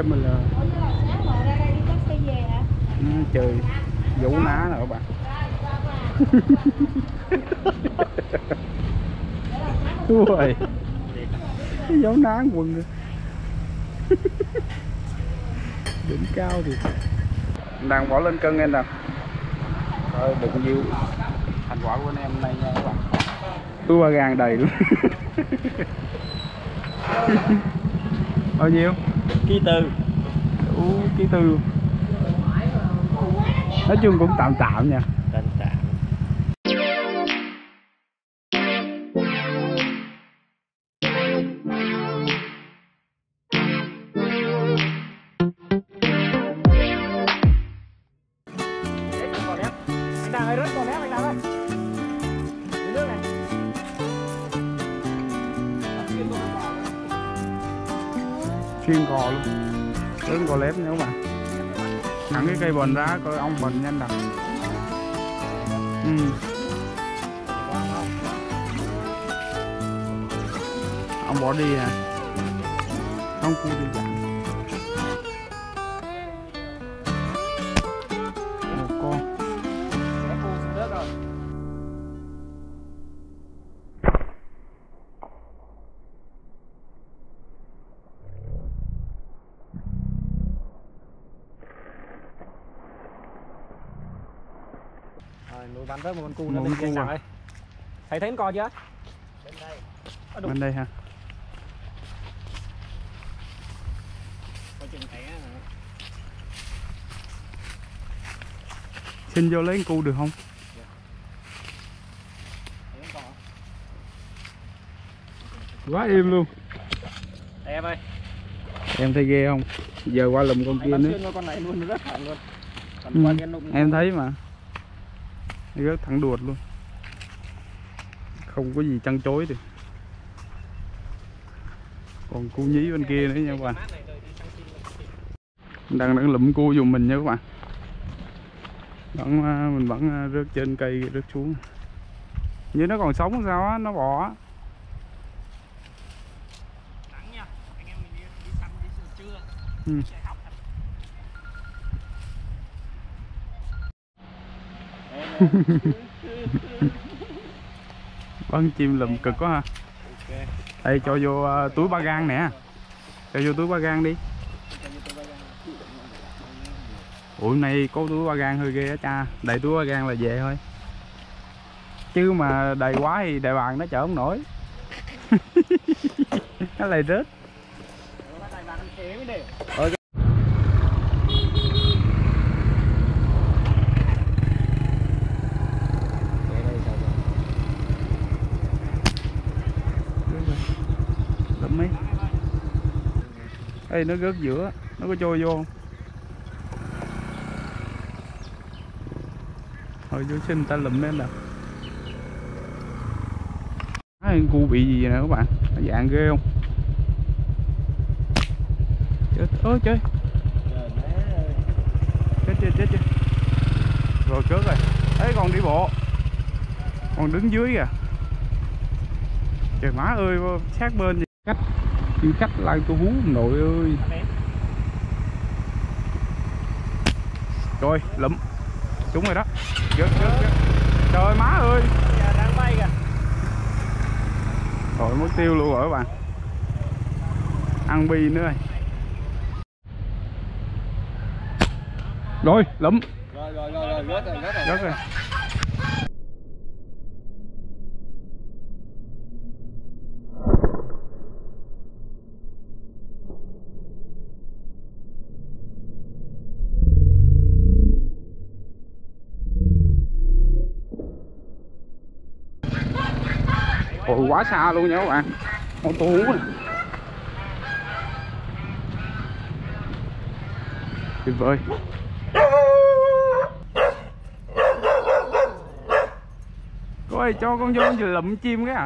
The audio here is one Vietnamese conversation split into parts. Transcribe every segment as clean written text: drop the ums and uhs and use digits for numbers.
SML. Trời vũ ná nè các bạn. Ui, cái dấu ná quần kìa. Đỉnh cao thì đang bỏ lên cân em nè. Rồi đừng nhiêu thành quả của anh em hôm nay nha các bạn. Túi ba gang đầy luôn. Bao nhiêu? Ký tư. Ký tư luôn. Nói chung cũng tạm tạm nha. Tạm tạm. Anh Đăng ơi, rớt con ném anh Đăng ơi. Dưới nước này. Xuyên cò luôn. Lớn cò lép nha các bạn. Thẳng cái cây bền ra coi ong bền nhanh đặt. Ông bỏ đi à. Không cu đi dặn. Một con. Rồi, nồi bắn rớt một con cu nó bên kia nào đây. Thấy con co chưa? Bên đây. Bên đây hả? Xin vô lấy con cu được không? Quá im luôn. Em ơi. Em thấy ghê không? Giờ qua lùm con kia nữa. Con này luôn rất thẳng luôn. Em thấy mà. Rất thẳng đuột luôn. Không có gì chăn chối thì. Còn cu nhí bên kia nữa nha các bạn. Đang lụm cu dùng mình nha các bạn. Mình vẫn rớt trên cây rớt xuống. Như nó còn sống sao á, nó bò á. Nắng nha, anh em mình đi săn đi trưa. Bắn chim lùm cực quá ha. Đây cho vô túi ba gang nè. Cho vô túi ba gang đi. Ủa này có túi ba gang hơi ghê á cha. Đầy túi ba gang là về thôi. Chứ mà đầy quá thì đại bàng nó chở không nổi. Nó lại rớt. Lụm đi. Ê nó rớt giữa, nó có trôi vô không? Thôi chú xin ta lụm lên nè. Cu bị gì nè các bạn, nó dạng ghê không? Chết ơi chơi. Chết. Rồi cớt rồi. Ấy còn đi bộ. Còn đứng dưới kìa. Trời má ơi, sát bên gì khách. Kêu khách lại tôi hú nội ơi. Rồi lụm. Đúng rồi đó. Rớt. Trời má ơi. Đang bay kìa. Rồi mất tiêu luôn rồi các bạn. Ăn bi nữa rồi. Rồi lụm. Rồi, rớt rồi. Ôi quá xa luôn nha các bạn. Con tô hú này. Tuyệt vời. Cô ơi cho con vô vừa lụm chim cái à?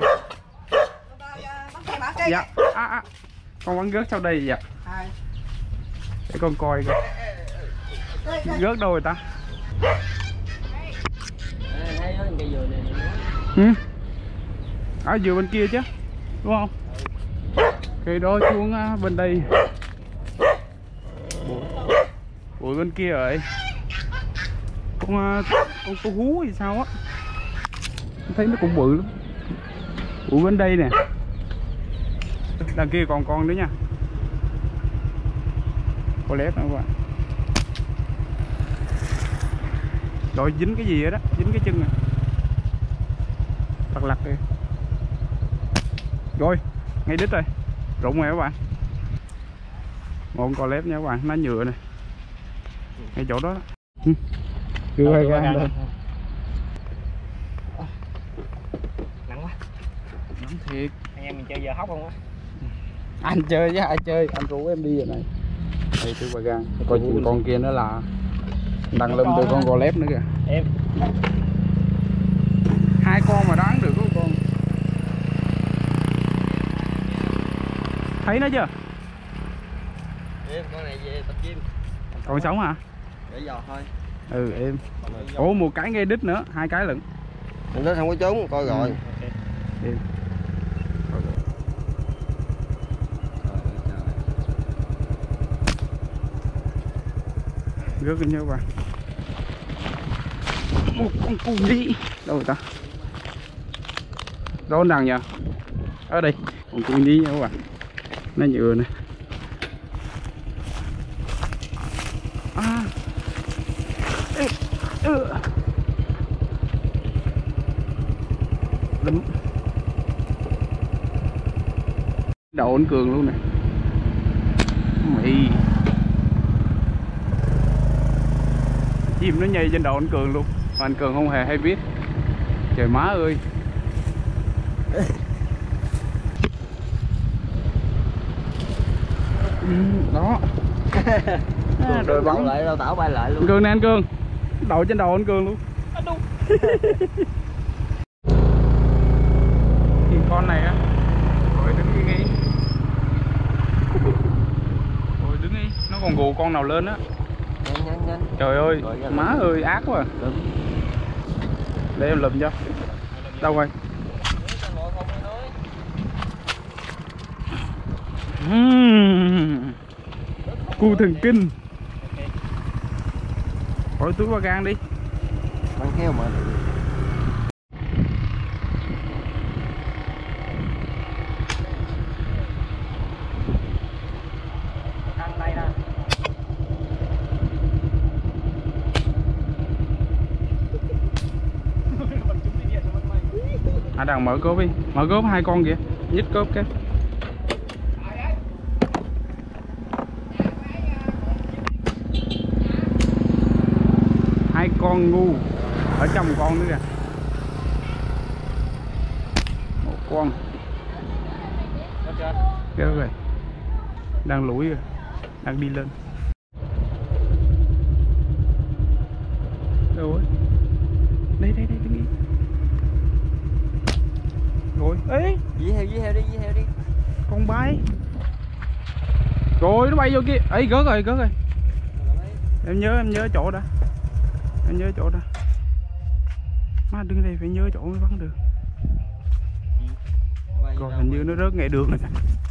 Dạ. Con bắn rớt sau đây vậy? Để con coi coi. Rớt đâu rồi ta? Ở vừa bên kia chứ, đúng không? Cây đó xuống bên đây. Ủi bên kia rồi. Con tu hú thì sao á. Thấy nó cũng bự lắm. Ủa bên đây nè. Đằng kia còn con nữa nha. Có lép nữa các bạn. Rồi dính cái gì vậy đó, dính cái chân này. Lật lật đi. Rồi, ngay đít rồi. Rụng rồi các bạn. Một con lép nha các bạn, nó nhựa này. Ngay chỗ đó đó. Chưa hay ra lên. Nặng quá. Nặng thiệt. Anh em mình chơi giờ hóc không á? Anh chơi với ai chơi, anh rủ em đi rồi này. Đây tôi bà gan, coi chừng con kia nó là đằng lum từ con gò lép nữa kìa. Em. Hai con mà đoán được có con. Thấy nó chưa? Em con này về tập gym. Còn sống hả? Để giò thôi. Ừ em. Ủa một cái ngay đít nữa, hai cái lận. Nó không có trốn, coi rồi. Em. Rớt lên nha các bạn. Một con cu đi. Đâu rồi ta? Đâu đằng nhỉ? Ở đây. Con cu đi nha các bạn. Nó nhựa nè. Đấm. Đầu anh Cường luôn nè. Mày. Chim nó nhây trên đầu anh Cường luôn. Mà anh Cường không hề hay biết. Trời má ơi. Đó. Rồi bắn lại đâu tảo bay lại luôn. Anh Cường nè anh Cường. Đậu trên đầu anh Cường luôn. Thì con này á. Rồi đứng ngay. Rồi đứng đi. Nó còn gù con nào lên á. Nhanh. Trời ơi, má ơi ác quá à. Để em lùm cho. Đâu rồi? Cu thần kinh. Khỏi túi ba gan đi. Bắn heo mà. À đằng mở cốp đi, mở cốp hai con kìa, nhích cốp cái. Hai con ngu ở trong con nữa kìa. Một con. Kéo rồi. Đang lủi rồi, đang đi lên. Đâu rồi? Đây đứng đi. Rồi, ê, Dí heo đi. con bay. Rồi nó bay vô kia. Ấy gớt rồi. Em nhớ chỗ đó. Má đứng đây phải nhớ chỗ mới bắn được. Rồi hình như nó rớt ngay đường rồi.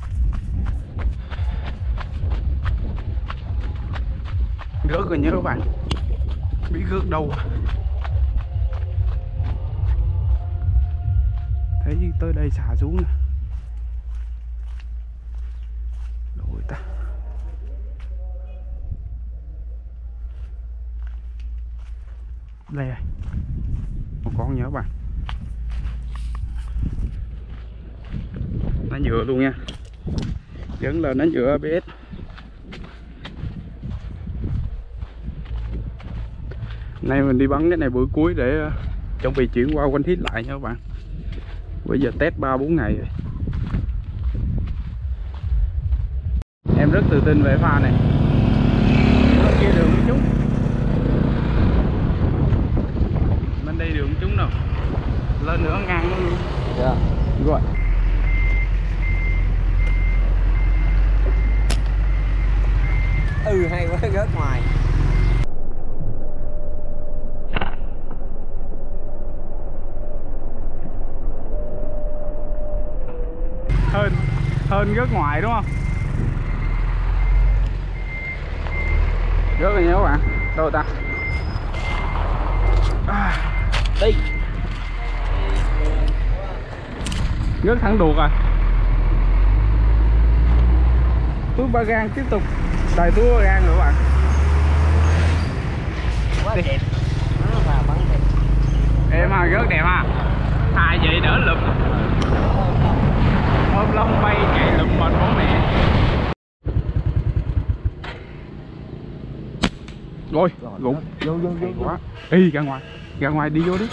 Rớt rồi nhớ các bạn. Biết rớt đâu. Thấy tới đây xả xuống nè. Rồi ta. Đây rồi. Một con nhớ bạn. Nó nhựa luôn nha. Vẫn là nó nhựa ABS. Nay mình đi bắn cái này bữa cuối để chuẩn bị chuyển qua quanh thiết lại nha các bạn. Bây giờ test 3-4 ngày rồi. Em rất tự tin về pha này. Bên kia đường chút. Bên đây đường chúng đâu. Lên nữa ngang nó luôn. Dạ. Rồi. Hay quá rớt ngoài. Hơn rớt ngoài đúng không? Rớt rồi nha các bạn. Đâu rồi ta? Đi. Rớt thẳng đuột à. Túi ba gang tiếp tục đầy túi ba gang rồi các bạn. Quá đẹp. Nó vào bắn đẹp. Em ha, rất đẹp ha. Hai vậy đỡ lụm. Ôm lông bay chạy lụm mệt bố mẹ. Rồi, gục. Vô. Quá. Ê, ra ngoài đi vô đi.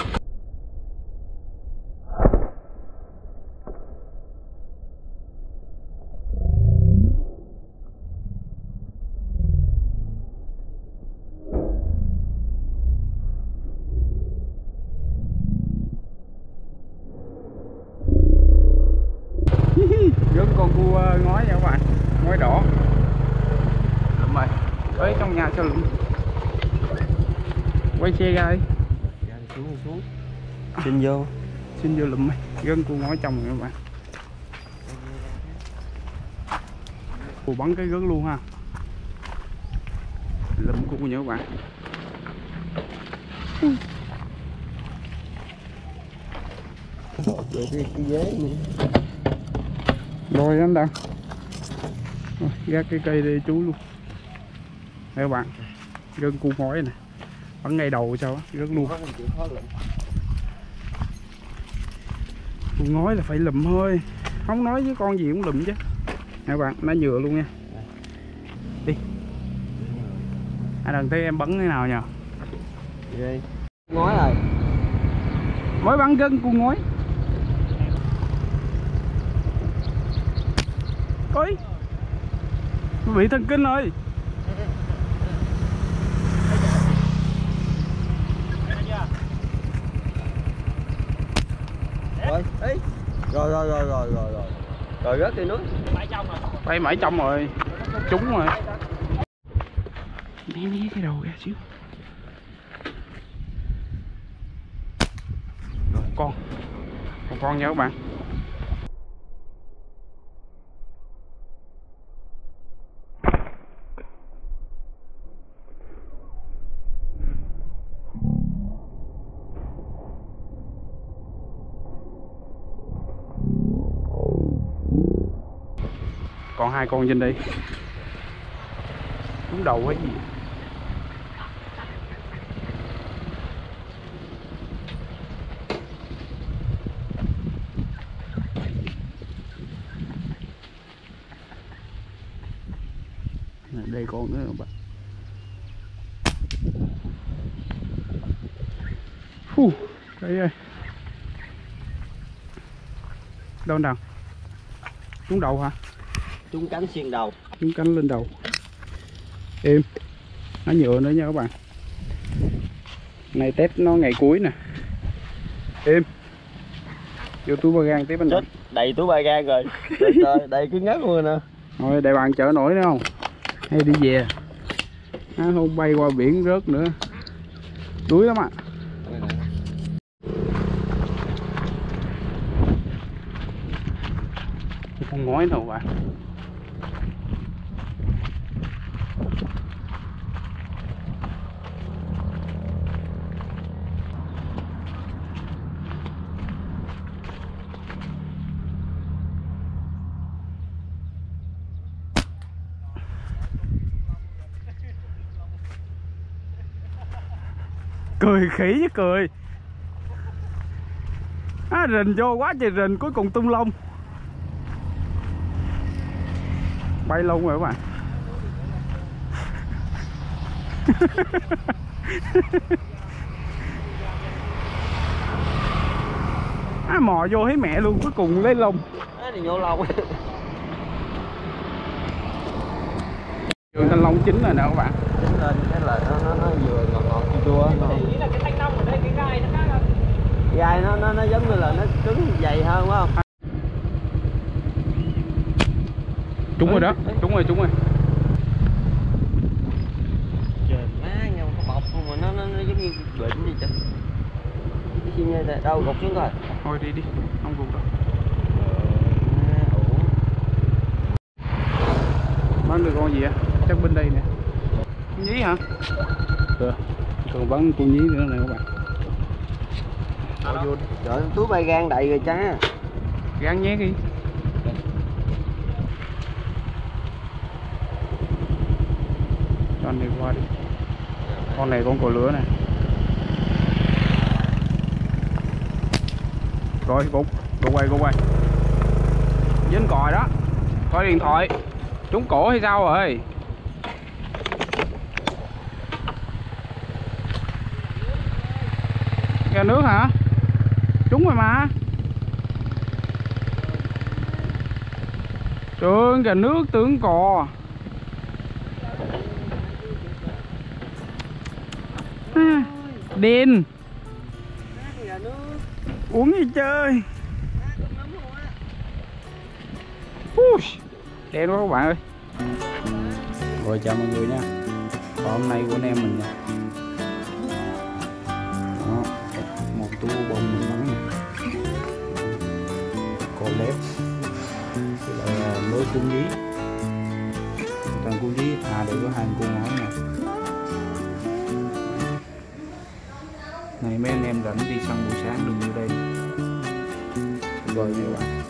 Rớt con cua ngói nha các bạn, ngói đỏ. Lụm rồi, tới trong nhà cho lụm. Quay xe ra đi. Xuống. Xin vô Lụm đi, rớt cua ngói trong rồi các bạn. Cua bắn cái rớt luôn ha. Lụm cua nha các bạn. Rồi anh Đăng. Gác cái cây đây chú luôn. Đây các bạn, rớt cua ngói nè. Bắn ngay đầu sao á, rớt luôn. Cua ngói là phải lụm thôi. Không nói với con gì cũng lụm chứ. Nè các bạn, nó nhựa luôn nha. Đi. Anh Đăng thấy em bắn thế nào nhờ? Ghê. Ngói rồi. Mới bắn gân cua ngói. Ôi, nó bị thần kinh rồi. Rồi rớt đi núi. Bay mãi trong rồi. Trúng rồi. Né cái đầu ra xíu. Một con nha các bạn. Còn hai con trên đây. Trúng đầu hay gì? Đây con nữa các bạn. Đây ơi. Đâu nào? Trúng đầu hả? Trúng cánh xuyên đầu. Trúng cánh lên đầu. Êm. Nó nhựa nữa nha các bạn. Này test nó ngày cuối nè. Êm. Vô túi ba gang tiếp bên đây. Đầy túi ba gang rồi. Đầy cứ ngất luôn nè. Rồi đại bạn chở nổi nữa không? Hay đi về? Không bay qua biển rớt nữa. Đuối lắm ạ. Con ngói đâu bạn. Cười khỉ chứ cười. Rình vô quá trời rình, cuối cùng tung lông. Bay lông rồi các bạn. Mò vô thấy mẹ luôn, cuối cùng lấy lông. Thì vô lông. Trường thanh long chín rồi nè các bạn. Chín lên cái là nó vừa ngọt chua. Ý là cái thanh long ở đây, cái gai nó khác không? Gai nó giống như là nó cứng dày hơn phải không? Trúng rồi đó, trúng rồi. Trời má nhau có bọc không mà nó giống như bệnh gì chứ. Đâu gục xuống rồi. Thôi đi, không gục đâu. Bắn được con gì á? Chắc bên đây nè. Con nhí hả? Được. Còn bắn con nhí nữa nè các bạn. Vô. Trời, túi bay gan đầy rồi cha. Gan nhét đi. Con này qua đi. Con này con cò lửa này. Rồi cục cô quay dính còi đó, coi điện thoại trúng cổ hay sao rồi? Gà nước hả? Trúng rồi mà. Trời ơi, gà nước tưởng cò. Đen. Uống gì chơi. Đen quá các bạn ơi. Rồi chào mọi người nha. Còn hôm nay của anh em mình nha. Đó, một tú bông mình bắn nè. Cô lép. Cái là mới cung dí. Toàn cung dí thà để có hai cung ngón nè. Này mấy anh em rảnh đi săn buổi sáng đừng vô đây. Rồi nha các bạn.